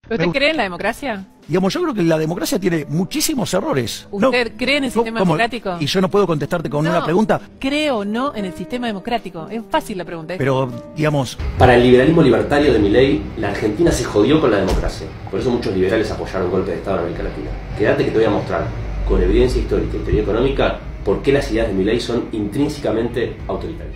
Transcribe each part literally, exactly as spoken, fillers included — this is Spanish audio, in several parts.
¿Usted cree en la democracia? Digamos, yo creo que la democracia tiene muchísimos errores. ¿Usted no, cree en el sistema ¿cómo? democrático? Y yo no puedo contestarte con no, una pregunta. ¿Cree o no en el sistema democrático? Es fácil la pregunta. Pero, digamos... Para el liberalismo libertario de Milei, la Argentina se jodió con la democracia. Por eso muchos liberales apoyaron golpes de Estado en América Latina. Quédate que te voy a mostrar, con evidencia histórica y teoría económica, por qué las ideas de Milei son intrínsecamente autoritarias.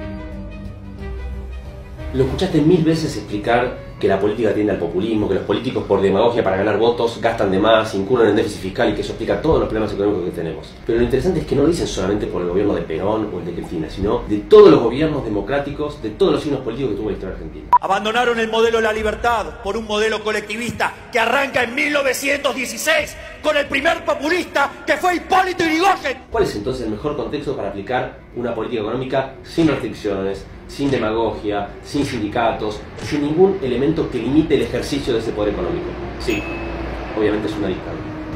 Lo escuchaste mil veces explicar que la política tiende al populismo, que los políticos por demagogia para ganar votos gastan de más, incurren en déficit fiscal y que eso explica todos los problemas económicos que tenemos. Pero lo interesante es que no lo dicen solamente por el gobierno de Perón o el de Cristina, sino de todos los gobiernos democráticos, de todos los signos políticos que tuvo la historia argentina. Abandonaron el modelo de la libertad por un modelo colectivista que arranca en mil novecientos dieciséis con el primer populista que fue Hipólito Yrigoyen. ¿Cuál es entonces el mejor contexto para aplicar una política económica sin restricciones, sin demagogia, sin sindicatos, sin ningún elemento que limite el ejercicio de ese poder económico? Sí, obviamente es una dictadura.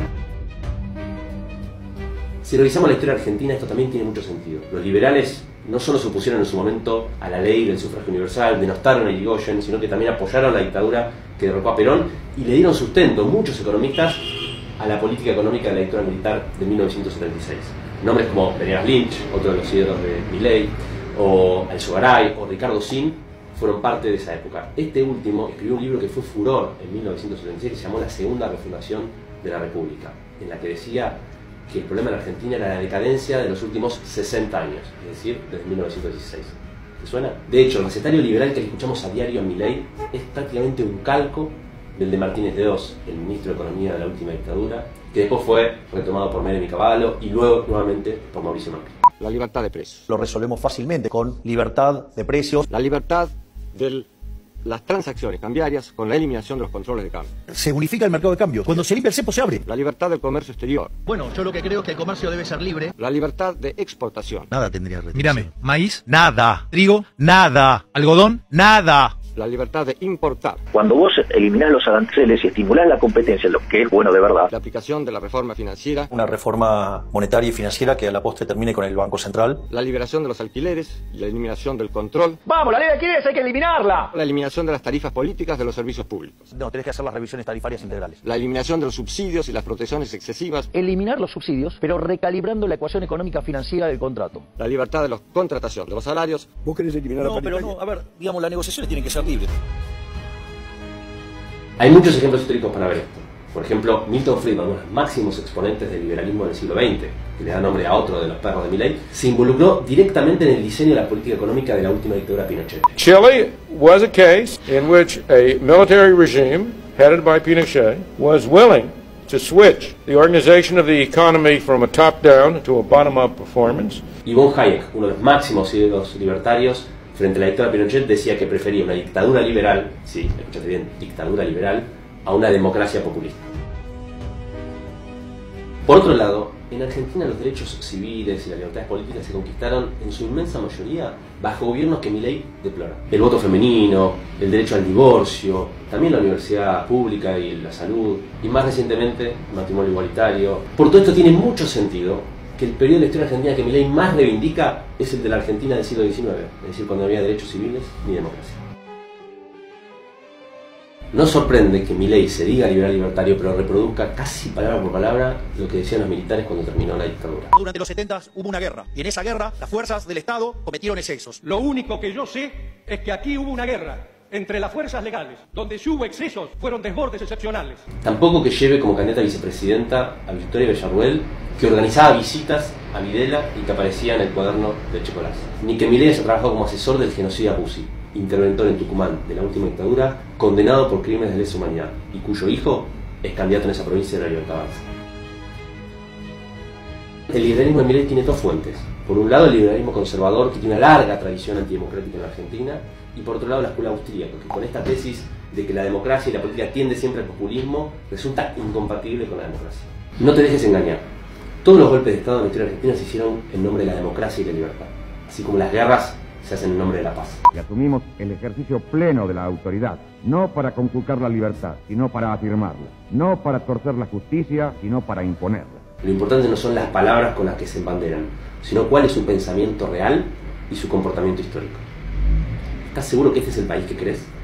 Si revisamos la historia argentina, esto también tiene mucho sentido. Los liberales no solo se opusieron en su momento a la ley del sufragio universal, denostaron a Yrigoyen, sino que también apoyaron la dictadura que derrocó a Perón y le dieron sustento, muchos economistas, a la política económica de la dictadura militar de mil novecientos setenta y seis. Nombres como Venegas Lynch, otro de los ídolos de Milei, o Alzogaray o Ricardo Sin fueron parte de esa época. Este último escribió un libro que fue furor en mil novecientos setenta y seis que se llamó La Segunda Refundación de la República, en la que decía que el problema en Argentina era la decadencia de los últimos sesenta años, es decir, desde mil novecientos dieciséis. ¿Te suena? De hecho, el recetario liberal que escuchamos a diario en Milei es prácticamente un calco del de Martínez de Oz, el ministro de Economía de la última dictadura, que después fue retomado por Menem y Cavallo y luego nuevamente por Mauricio Macri. La libertad de precios. Lo resolvemos fácilmente con libertad de precios. La libertad de las transacciones cambiarias con la eliminación de los controles de cambio. Se unifica el mercado de cambio. Cuando se limpia el cepo se abre. La libertad del comercio exterior. Bueno, yo lo que creo es que el comercio debe ser libre. La libertad de exportación. Nada tendría restricción. Mírame, maíz, nada. Trigo, nada. Algodón, nada. La libertad de importar. Cuando vos eliminás los aranceles y estimulás la competencia, lo que es bueno de verdad. La aplicación de la reforma financiera. Una reforma monetaria y financiera que a la postre termine con el Banco Central. La liberación de los alquileres y la eliminación del control. ¡Vamos, la ley de alquileres hay que eliminarla! La eliminación de las tarifas políticas de los servicios públicos. No, tenés que hacer las revisiones tarifarias integrales. La eliminación de los subsidios y las protecciones excesivas. Eliminar los subsidios, pero recalibrando la ecuación económica financiera del contrato. La libertad de la contratación de los salarios. ¿Vos querés eliminar no, la paritaria? No, pero no, a ver, digamos, las negociaciones tienen que ser libres. Hay muchos ejemplos históricos para ver esto. Por ejemplo, Milton Friedman, uno de los máximos exponentes del liberalismo del siglo veinte, que le da nombre a otro de los perros de Milei, se involucró directamente en el diseño de la política económica de la última dictadura Pinochet. Chile was a case in which a military regime headed by Pinochet was willing to switch the organization of the economy from a top-down to a bottom-up performance. Y von Hayek, uno de los máximos ídolos libertarios, frente a la dictadura Pinochet decía que prefería una dictadura liberal, sí, escúchate bien, dictadura liberal, a una democracia populista. Por otro lado, en Argentina los derechos civiles y las libertades políticas se conquistaron en su inmensa mayoría bajo gobiernos que Milei deplora. El voto femenino, el derecho al divorcio, también la universidad pública y la salud, y más recientemente el matrimonio igualitario. Por todo esto tiene mucho sentido que el periodo de la historia argentina que Milei más reivindica es el de la Argentina del siglo diecinueve, es decir, cuando no había derechos civiles ni democracia. No sorprende que Milei se diga liberal libertario, pero reproduzca casi palabra por palabra lo que decían los militares cuando terminó la dictadura. Durante los setenta hubo una guerra, y en esa guerra las fuerzas del Estado cometieron excesos. Lo único que yo sé es que aquí hubo una guerra entre las fuerzas legales, donde si hubo excesos fueron desbordes excepcionales. Tampoco que lleve como candidata a vicepresidenta a Victoria Villarruel, que organizaba visitas a Videla y que aparecía en el cuaderno de Chocolate. Ni que Milei haya trabajado como asesor del genocida Bussi, interventor en Tucumán de la última dictadura, condenado por crímenes de lesa humanidad, y cuyo hijo es candidato en esa provincia de la Libertad Avanza. El liberalismo de Milei tiene dos fuentes. Por un lado, el liberalismo conservador, que tiene una larga tradición antidemocrática en la Argentina, y por otro lado, la escuela austríaca, que con esta tesis de que la democracia y la política tiende siempre al populismo, resulta incompatible con la democracia. No te dejes engañar. Todos los golpes de Estado en la historia argentina se hicieron en nombre de la democracia y la libertad, así como las guerras se hacen en nombre de la paz. Y asumimos el ejercicio pleno de la autoridad, no para conculcar la libertad, sino para afirmarla, no para torcer la justicia, sino para imponerla. Lo importante no son las palabras con las que se embanderan, sino cuál es su pensamiento real y su comportamiento histórico. ¿Estás seguro que este es el país que crees?